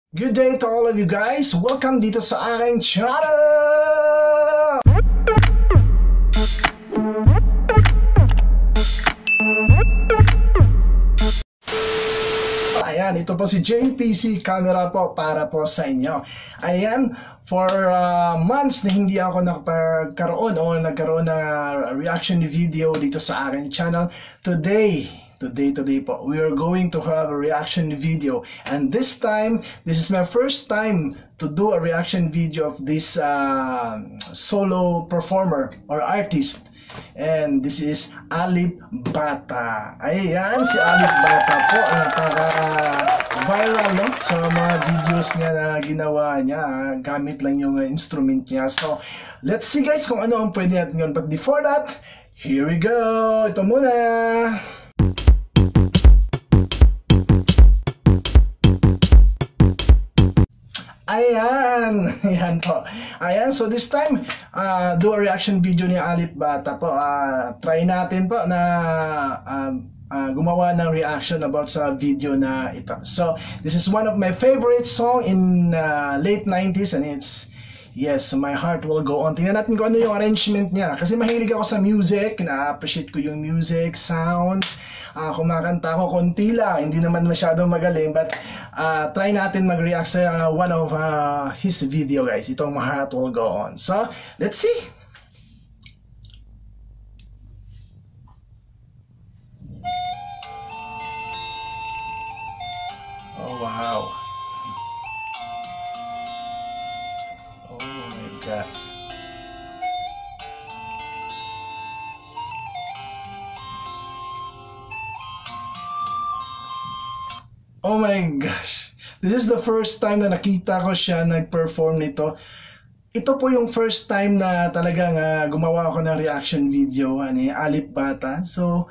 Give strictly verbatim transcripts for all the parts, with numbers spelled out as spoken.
Good day to all of you guys! Welcome dito sa aking channel! Ayan, ito po si J P C Camera po para po sa inyo. Ayan, for uh, months na hindi ako nakapagkaroon o nagkaroon ng uh, reaction video dito sa aking channel. Today, Today, today po, we are going to have a reaction video. And this time, this is my first time to do a reaction video of this uh, solo performer or artist. And this is Alip Ba Ta. Ayan, si Alip Ba Ta po, ang napaka-viral, no? Sa mga videos niya na ginawa niya, gamit lang yung uh, instrument niya. So, let's see guys kung ano ang pwede natin yun. But before that, here we go! Ito muna! Ayan, ayan po. Ayan, so this time, uh, do a reaction video ni Alip Ba Ta po. Uh, try natin po na uh, uh, gumawa ng reaction about sa video na ito. So, this is one of my favorite song in uh, late nineties and it's, yes, My Heart Will Go On. Tingnan natin kung ano yung arrangement niya. Kasi mahilig ako sa music, na-appreciate ko yung music, sounds. Uh, kumakanta ko konti lang, hindi naman masyadong magaling, but uh, try natin mag-react sa uh, one of uh, his video guys, itong My Heart Will Go On. So, let's see! Oh wow! Oh my gosh! Oh my gosh! This is the first time na nakita ko siya nag-perform nito. Ito po yung first time na talagang uh, gumawa ako ng reaction video uh, ni Alip Ba Ta. So,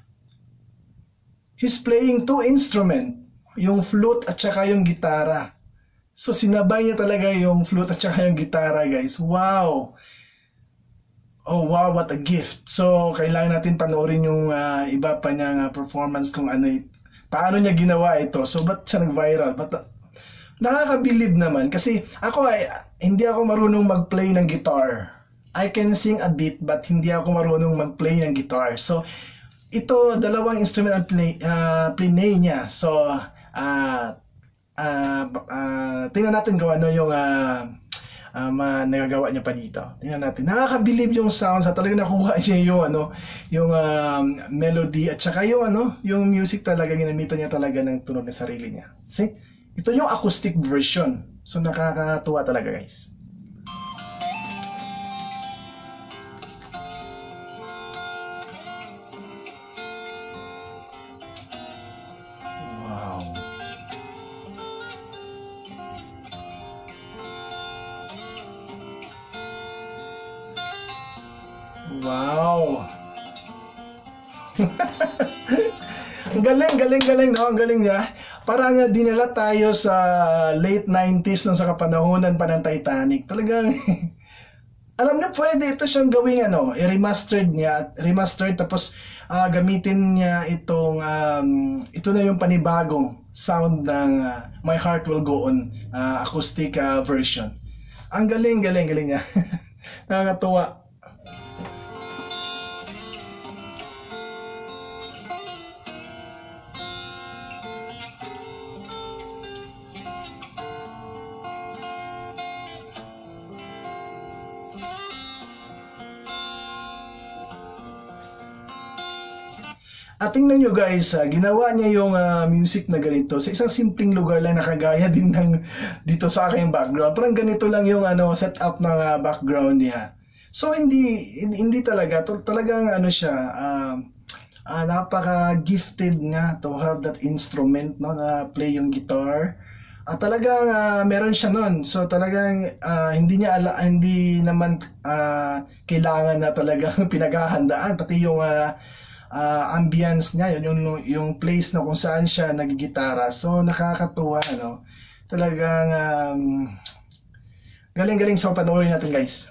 he's playing two instruments. Yung flute at saka yung gitara. So, sinabay niya talaga yung flute at saka yung gitara guys. Wow! Oh wow, what a gift! So, kailangan natin panoorin yung uh, iba pa niyang uh, performance kung ano ito. Paano niya ginawa ito? So, ba't siya nag-viral? But, uh, nakakabilib naman. Kasi, ako ay, hindi ako marunong mag-play ng guitar. I can sing a bit, but hindi ako marunong mag-play ng guitar. So, ito, dalawang instrument ang play, uh, play niya. So, uh, uh, uh, tingnan natin kung ano yung uh, um, uh, nagagawa niya pa dito. Tingnan natin. Nakakabilib yung sounds. At talagang nakuha niya yung ano, yung um, melody at saka yung ano, yung music talaga ginamitan niya talaga ng tunog ng sarili niya. See? Ito yung acoustic version. So nakakatuwa talaga, guys. Wow! Ang galing, galing, galing, no? Ang galing niya. Parang uh, dinala tayo sa late nineties nung sa kapanahonan pa ng Titanic. Talagang, alam niyo, pwede ito siyang gawing ano, i-remastered niya, remastered tapos uh, gamitin niya itong, um, ito na yung panibagong sound ng uh, My Heart Will Go On uh, acoustic uh, version. Ang galing, galing, galing niya. Nakakatuwa. At tingnan nyo guys, uh, ginawa niya yung uh, music na ganito sa isang simpleng lugar lang, nakagaya din ng dito sa aking background. Parang ganito lang yung ano, setup ng uh, background niya. So hindi hindi talaga, to, talagang ano siya, uh, uh, napaka-gifted nga to have that instrument, no, na play yung guitar. At uh, talagang uh, meron siya nun. So talagang uh, hindi niya ala, hindi naman uh, kailangan na talagang pinaghahandaan, pati yung uh, Uh, ambience niya, yun yung, yung place na kung saan siya nagigitara. So nakakatuwa, no? Talagang um, galing-galing. So panoorin natin guys.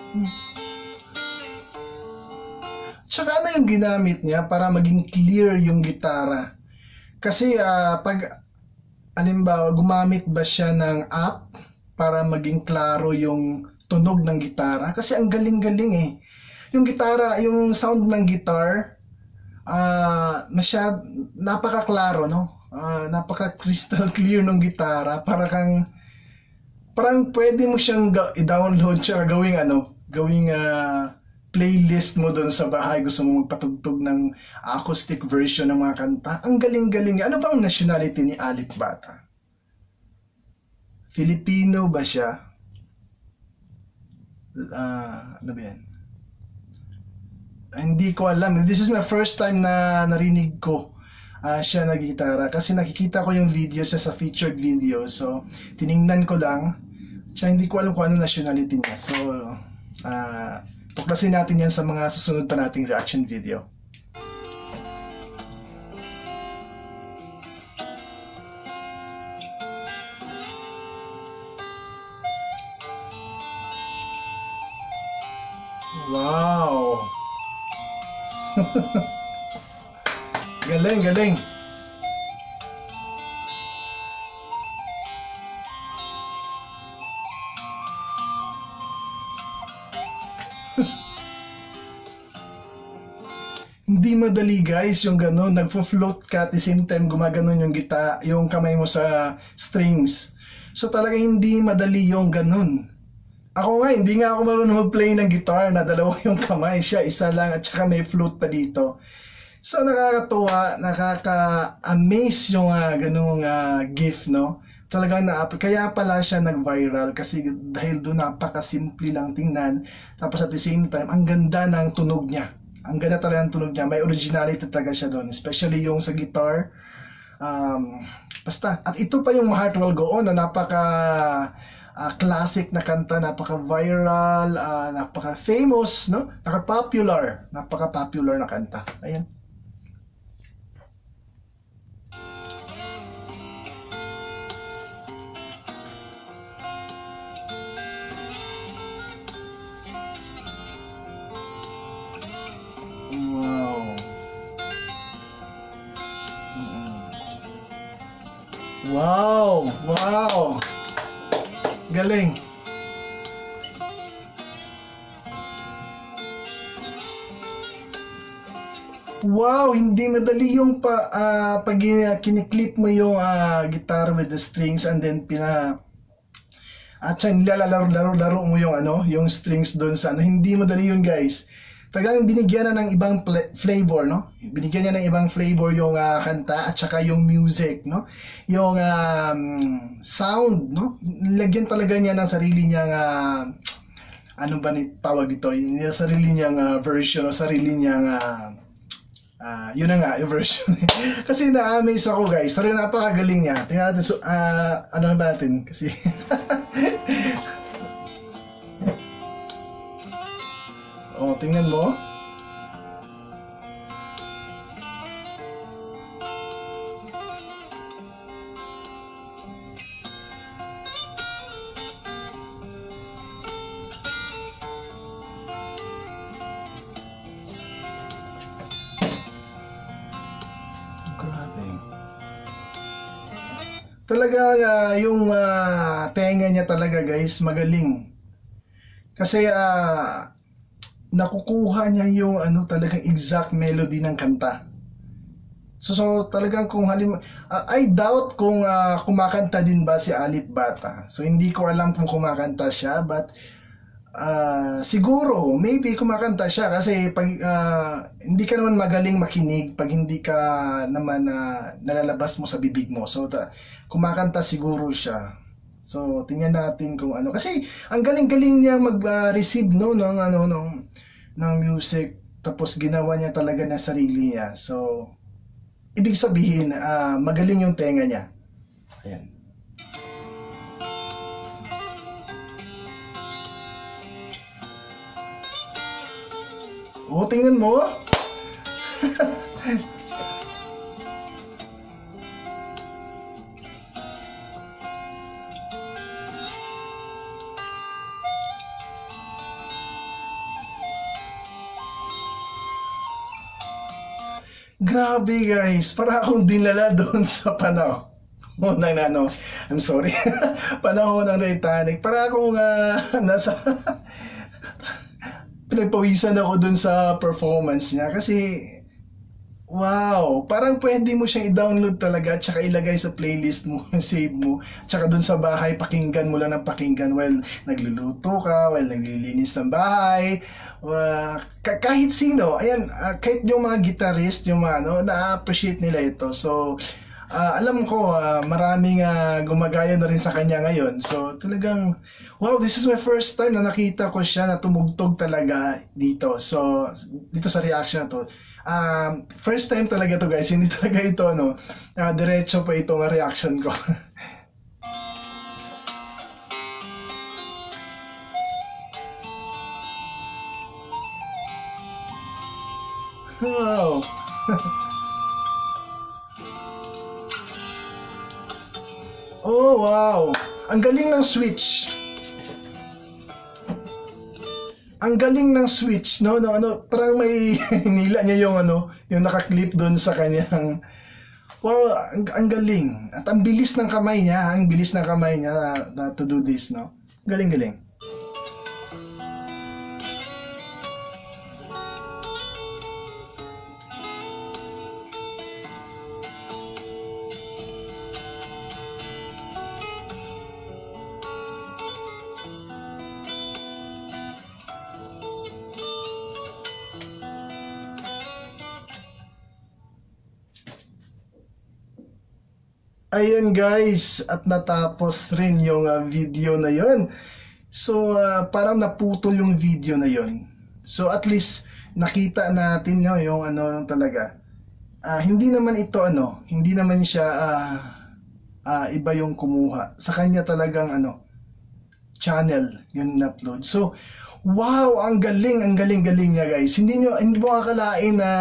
Tsaka ano yung ginamit niya para maging clear yung gitara? Kasi uh, pag, halimbawa, gumamit ba siya ng app para maging klaro yung tunog ng gitara? Kasi ang galing-galing eh. Yung gitara, yung sound ng guitar, uh, masyad, napaka-klaro, no? Uh, napaka-crystal clear ng gitara. Para kang, parang pwede mo siyang i-download siya, gawing ano, gawing uh, playlist mo doon sa bahay, gusto mo magpatugtog ng acoustic version ng mga kanta. Ang galing-galing. Ano bang nationality ni Alip Ba Ta? Filipino ba siya? Uh, ano ba yan? Hindi ko alam. This is my first time na narinig ko uh, siya nag-gitara. Kasi nakikita ko yung video siya sa featured video. So, tiningnan ko lang. Siya hindi ko alam kung ano nationality niya. So, uh, tuklasin natin yan sa mga susunod pa nating reaction video. Wow! Galing, galing! Hindi madali guys yung gano'n, nagfo-float ka at the same time gumaganon yung gita, yung kamay mo sa strings. So talaga hindi madali yung gano'n. Ako nga, hindi nga ako marunong mag-play ng guitar na dalawa yung kamay, siya isa lang at saka may flute pa dito. So nakakatuwa, nakaka-amaze yung uh, ganung uh, gift, no? Talagang na, kaya pala siya nag-viral kasi dahil doon napaka-simple lang tingnan, tapos at the same time, ang ganda ng tunog niya. Ang ganda talaga ng tunog niya. May originality talaga siya doon. Especially yung sa guitar. Um, basta. At ito pa yung Heart Will Go On na napaka uh, classic na kanta. Napaka viral. Uh, napaka famous. No? Napaka-popular. Napaka-popular na kanta. Ayan. Wow! Wow! Galing! Wow! Hindi madali yung pa, uh, pag kiniklip mo yung uh, guitar with the strings and then pina at siya nilalaro-laro-laro mo yung ano, yung strings doon sa ano. Hindi madali yun guys. Talagang binigyan na ng ibang flavor, no? Binigyan niya ng ibang flavor yung uh, kanta at saka yung music, no? Yung um, sound, no? Nilagyan talaga niya ng sarili niyang uh, ano ba ni tawag dito? Yung sarili niyang uh, version o sarili niyang uh, uh, yun na nga, yung version. Kasi na-amaze ako guys. Talagang napakagaling niya. Tingnan natin, so, uh, ano ba natin? Kasi oh, tingnan mo. Grabe. Talaga uh, yung uh, tenga niya talaga guys, magaling. Kasi ah uh, nakukuha niya yung ano talagang exact melody ng kanta. So, so talagang kung halim uh, I doubt kung uh, kumakanta din ba si Alip Ba Ta. So hindi ko alam kung kumakanta siya, but uh, siguro maybe kumakanta siya kasi pag uh, hindi ka naman magaling makinig pag hindi ka naman uh, nalalabas mo sa bibig mo. So ta, kumakanta siguro siya. So, tingnan natin kung ano. Kasi, ang galing-galing niya mag-receive, uh, no, ng, ano, ng, ng music. Tapos, ginawa niya talaga na sarili niya. So, ibig sabihin, uh, magaling yung tenga niya. Ayan. O, tingnan mo. Grabe guys, para akong dinala doon sa panahon ng ano, I'm sorry, panahon ng Titanic. Para akong uh, nasa, pinagpawisan ako doon sa performance niya kasi, wow, parang pwede mo siyang i-download talaga at saka ilagay sa playlist mo, save mo, at saka doon sa bahay, pakinggan mo lang ng pakinggan while nagluluto ka, while naglilinis ng bahay. Uh, kahit sino, ayan, uh, kahit yung mga guitarist, yung mga ano, na-appreciate nila ito. So, uh, alam ko, uh, maraming uh, gumagaya na rin sa kanya ngayon. So, talagang, wow, this is my first time na nakita ko siya na tumugtog talaga dito. So, dito sa reaction na to. Um, first time talaga to guys, hindi talaga ito, ano, uh, diretso pa itong reaction ko. Wow. Oh, wow. Ang galing ng switch. Ang galing ng switch, no? No, ano, parang may nila niya yung ano, yung naka-clip doon sa kanyang. Wow, ang, ang galing. At ang bilis ng kamay niya, ang bilis ng kamay niya na, na to do this, no? Galing-galing. Ayun guys, at natapos rin yung uh, video na yon. So uh, parang naputol yung video na yon. So at least nakita natin no, yung ano talaga. Uh, hindi naman ito ano, hindi naman siya uh, uh, iba yung kumuha. Sa kanya talagang ano, channel yung in-upload. So wow, ang galing, ang galing-galing niya guys. Hindi nyo, hindi mo akalain na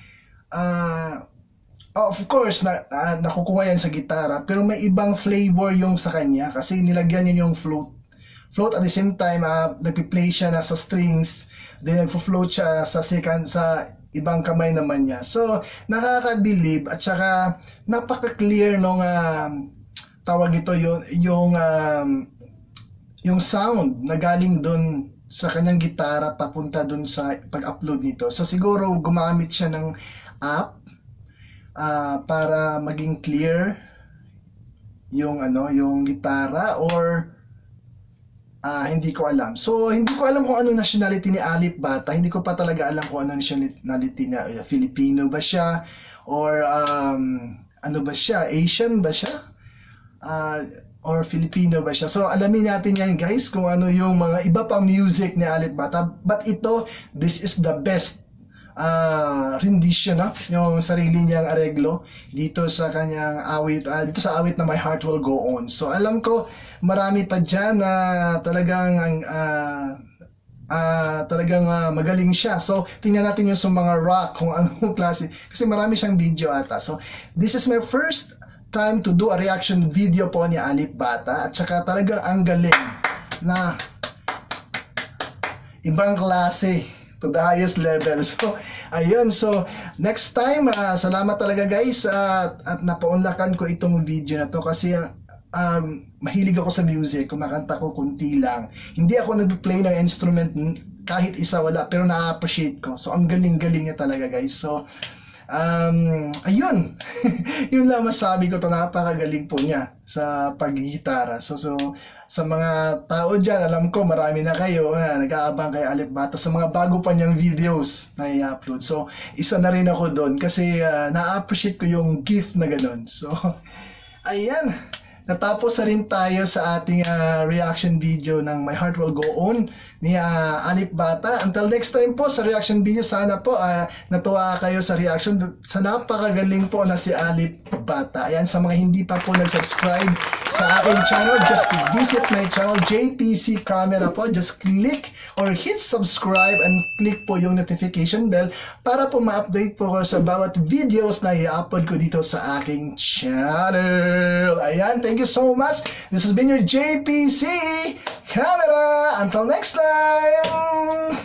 uh, oh, of course, na, na, nakukuha yan sa gitara, pero may ibang flavor yung sa kanya kasi nilagyan niya yung float. Float at the same time, uh, nagpi-play siya na sa strings, then nagpo-float siya sa second, sa ibang kamay naman niya. So, nakaka-believe at saka napaka-clear nung uh, tawag ito yung, yung, um, yung sound na galing dun sa kanyang gitara papunta dun sa pag-upload nito. So, siguro gumamit siya ng app Uh, para maging clear yung ano, yung gitara or uh, hindi ko alam. So hindi ko alam kung ano nationality ni Alip Ba Ta. Hindi ko pa talaga alam kung ano nationality niya. Filipino ba siya or um, ano ba siya? Asian ba siya? Uh, or Filipino ba siya? So alamin natin yan guys kung ano yung mga iba pang music ni Alip Ba Ta. But ito, this is the best Uh, rendition na yung sarili niyang areglo dito sa kanyang awit, uh, dito sa awit na My Heart Will Go On. So alam ko marami pa dyan na talagang uh, uh, talagang uh, magaling siya. So tingnan natin yung sa mga rock kung anong klase, kasi marami siyang video ata. So this is my first time to do a reaction video po ni Alip Ba Ta at saka talagang ang galing na ibang klase to the highest level. So, ayun. So, next time, uh, salamat talaga guys uh, at napaunlakan ko itong video na to kasi uh, um, mahilig ako sa music, kumakanta ko kunti lang. Hindi ako nag-play ng instrument kahit isa wala, pero na-appreciate ko. So, ang galing-galing niya talaga guys. So, um, ayun. Yun lang masabi ko to, napakagaling po niya sa paggigitara. So, so, sa mga tao dyan, alam ko marami na kayo uh, nag-aabang kay Alip Ba Ta sa mga bago pa niyang videos na i-upload. So, isa na rin ako doon kasi uh, na-appreciate ko yung gift na ganun. So, ayan. Natapos na rin tayo sa ating uh, reaction video ng My Heart Will Go On ni uh, Alip Ba Ta. Until next time po sa reaction video, sana po uh, natuwa kayo sa reaction sa napakagaling po na si Alip Ba Ta. Ayan, sa mga hindi pa po nag-subscribe sa aking channel, just visit my channel, J P C Camera po. Just click or hit subscribe and click po yung notification bell para po ma-update po ko sa bawat videos na i-upload ko dito sa aking channel. Ayan, thank you so much. This has been your J P C Camera. Until next time!